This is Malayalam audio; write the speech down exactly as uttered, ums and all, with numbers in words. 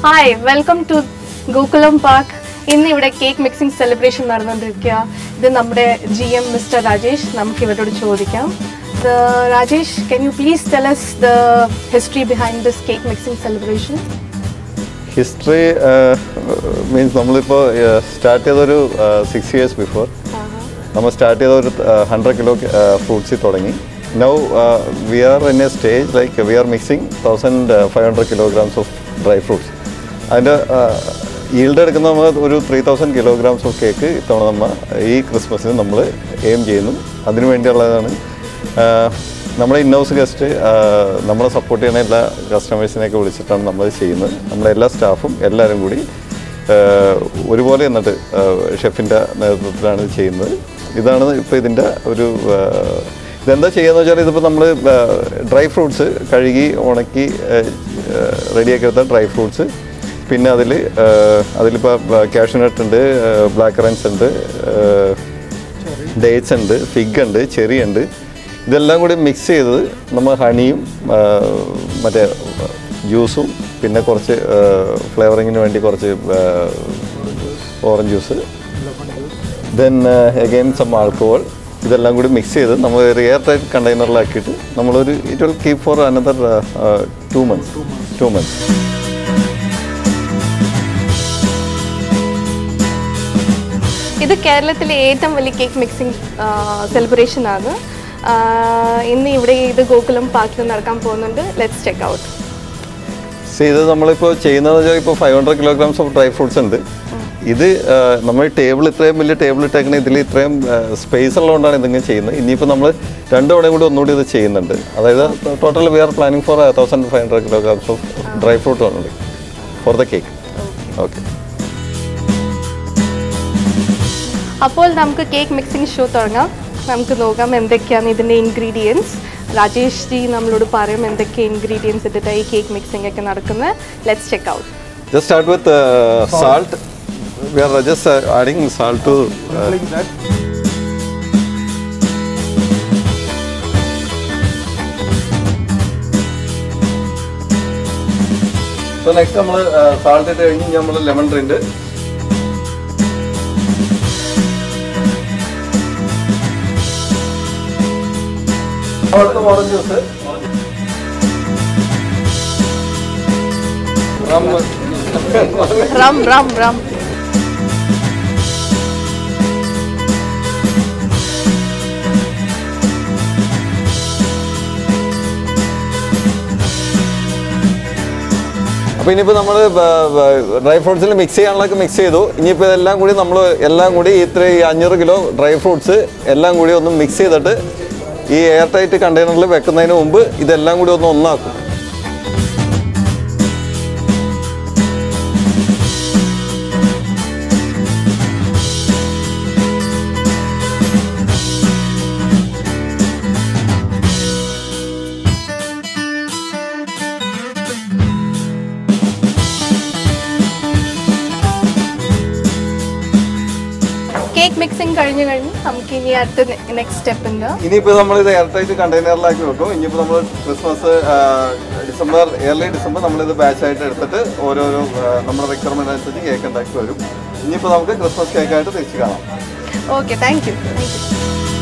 Hi, welcome to Gokulam Park. ഇന്ന് ഇവിടെ കേക്ക് മിക്സിംഗ് സെലിബ്രേഷൻ നടന്നുകൊണ്ടിരിക്കുക. ഇത് നമ്മുടെ ജി എം മിസ്റ്റർ രാജേഷ്. നമുക്ക് ഇവരോട് ചോദിക്കാം. Rajesh, can you please tell us the history behind this cake mixing celebration? History uh, means നമ്മളിപ്പോൾ സ്റ്റാർട്ട് ചെയ്തൊരു സിക്സ് ഇയേഴ്സ് ബിഫോർ നമ്മൾ സ്റ്റാർട്ട് ചെയ്ത ഒരു ഹൺഡ്രഡ് കിലോ ഫ്രൂട്ട്സിൽ തുടങ്ങി. Now we are in a stage like we are mixing thousand five hundred kilograms of dry fruits. അതിൻ്റെ ഈൽഡ് എടുക്കുന്ന നമ്മൾ ഒരു three thousand kilograms of cake ഇത്തവണ നമ്മൾ ഈ ക്രിസ്മസിന് നമ്മൾ എയിം ചെയ്യുന്നു. അതിനു വേണ്ടിയുള്ളതാണ് നമ്മുടെ ഇന്നൗസ് ഗസ്റ്റ് നമ്മളെ സപ്പോർട്ട് ചെയ്യുന്ന എല്ലാ കസ്റ്റമേഴ്സിനെയൊക്കെ വിളിച്ചിട്ടാണ് നമ്മൾ ചെയ്യുന്നത്. നമ്മളെ എല്ലാ സ്റ്റാഫും എല്ലാവരും കൂടി ഒരുപോലെ എന്നിട്ട് ഷെഫിൻ്റെ നേതൃത്വത്തിലാണ് ചെയ്യുന്നത്. ഇതാണ് ഇപ്പോൾ ഇതിൻ്റെ ഒരു ഇതെന്താ ചെയ്യുകയെന്ന് വെച്ചാൽ ഇതിപ്പോൾ നമ്മൾ ഡ്രൈ ഫ്രൂട്ട്സ് കഴുകി ഉണക്കി റെഡിയാക്കി എടുത്ത ഡ്രൈ ഫ്രൂട്ട്സ്, പിന്നെ അതിൽ അതിലിപ്പോൾ കാഷ്യൂനട്ട് ഉണ്ട്, ബ്ലാക്ക് കറൻസ് ഉണ്ട്, ഡേറ്റ്സ് ഉണ്ട്, ഫിഗ് ഉണ്ട്, ചെറി ഉണ്ട്. ഇതെല്ലാം കൂടി മിക്സ് ചെയ്തത് നമ്മൾ ഹണിയും മറ്റേ ജ്യൂസും പിന്നെ കുറച്ച് ഫ്ലേവറിങ്ങിന് വേണ്ടി കുറച്ച് orange juice, then again some alcohol, ഇതെല്ലാം കൂടി മിക്സ് ചെയ്ത് നമ്മൾ ഒരു എയർ ടൈറ്റ് കണ്ടെയ്നറിലാക്കിയിട്ട് നമ്മളൊരു it will keep for another two months two months ഇത് കേരളത്തിലെ ഏറ്റവും വലിയ കേക്ക് മിക്സിംഗ് സെലിബ്രേഷൻ ആണ്. ഇന്ന് ഇവിടെ ഇത് ഗോകുലം പാർക്കിൽ നടക്കാൻ പോകുന്നുണ്ട്. Let's check out. സി ഇത് നമ്മളിപ്പോൾ ചെയ്യുന്നത് വെച്ചാൽ ഇപ്പോൾ five hundred kilograms of dry fruits ഉണ്ട്. ഇത് നമ്മൾ ടേബിൾ ഇത്രയും വലിയ ടേബിൾ ഇട്ടേക്കണ ഇതിൽ ഇത്രയും സ്പേസ് ഉള്ളതുകൊണ്ടാണ് ഇതിങ്ങനെ ചെയ്യുന്നത്. ഇനിയിപ്പോൾ നമ്മൾ രണ്ട് തവണയും കൂടി ഒന്നുകൂടി ഇത് ചെയ്യുന്നുണ്ട്. അതായത് total we are planning for thousand five hundred kilograms of dry fruit ഉണ്ട് ഫോർ ദ കേക്ക്. ഓക്കെ, അപ്പോൾ നമുക്ക് കേക്ക് മിക്സിംഗ് ഷോ തുടങ്ങാം. നമുക്ക് നോക്കാം എന്തൊക്കെയാണ് ഇതിൻ്റെ ഇൻഗ്രീഡിയൻസ്. രാജേഷ് ജി നമ്മളോട് പറയും എന്തൊക്കെ ഇൻഗ്രീഡിയൻസ് ഇട്ടിട്ട് ഈ കേക്ക് മിക്സിംഗ് ഒക്കെ നടക്കുന്നത്. Let's check out. Just start with salt. We are just uh, adding salt to uh, that. So next നമ്മൾ salt ഇട്ട് കഴിഞ്ഞ് നമ്മൾ lemon drink, orange juice, rum rum rum അപ്പോൾ ഇനിയിപ്പോൾ നമ്മൾ ഡ്രൈ ഫ്രൂട്ട്സിൽ മിക്സ് ചെയ്യാനുള്ളതൊക്കെ മിക്സ് ചെയ്തു. ഇനിയിപ്പോൾ ഇതെല്ലാം കൂടി നമ്മൾ എല്ലാം കൂടി ഇത്ര ഈ അഞ്ഞൂറ് കിലോ ഡ്രൈ ഫ്രൂട്ട്സ് എല്ലാം കൂടി ഒന്ന് മിക്സ് ചെയ്തിട്ട് ഈ എയർ ടൈറ്റ് കണ്ടെയ്നറിൽ വെക്കുന്നതിന് മുമ്പ് ഇതെല്ലാം കൂടി ഒന്ന് ഒന്നാക്കും. കേക്ക് മിക്സിംഗ് കഴിഞ്ഞ് കഴിഞ്ഞ് നമുക്ക് ഇനി അടുത്ത നെക്സ്റ്റ് സ്റ്റെപ്പ് ഉണ്ട്. ഇനിയിപ്പോൾ നമ്മൾ ഇത് എയർ ടൈറ്റ് കണ്ടെയ്നറിലാക്കി വെക്കും. ഇനിയിപ്പോൾ നമ്മൾ ക്രിസ്മസ് ഡിസംബർ ഏർലി ഡിസംബർ നമ്മളിത് ബാച്ചായിട്ട് എടുത്തിട്ട് ഓരോരോ നമ്മുടെ റിക്വയർമെന്റ് അനുസരിച്ച് കേക്ക് ഉണ്ടാക്കി വരും. ഇനിയിപ്പോൾ നമുക്ക് ക്രിസ്മസ് കേക്കായിട്ട് തിരിച്ച് കാണാം. Okay, thank you thank U